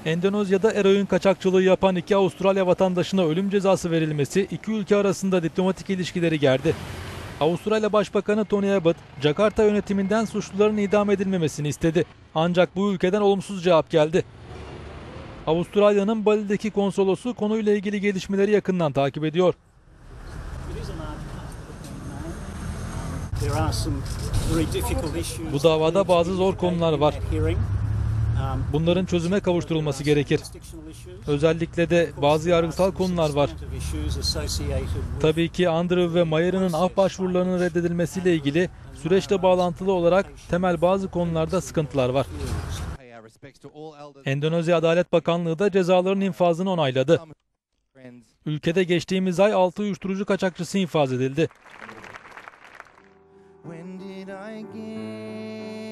Endonezya'da eroin kaçakçılığı yapan 2 Avustralya vatandaşına ölüm cezası verilmesi iki ülke arasında diplomatik ilişkileri gerdi. Avustralya Başbakanı Tony Abbott, Jakarta yönetiminden suçluların idam edilmemesini istedi. Ancak bu ülkeden olumsuz cevap geldi. Avustralya'nın Bali'deki konsolosu konuyla ilgili gelişmeleri yakından takip ediyor. Bu davada bazı zor konular var. Bunların çözüme kavuşturulması gerekir. Özellikle de bazı yargısal konular var. Tabii ki Andrew ve Mayer'ın af başvurularının reddedilmesiyle ilgili süreçle bağlantılı olarak temel bazı konularda sıkıntılar var. Endonezya Adalet Bakanlığı da cezaların infazını onayladı. Ülkede geçtiğimiz ay 6 uyuşturucu kaçakçısı infaz edildi.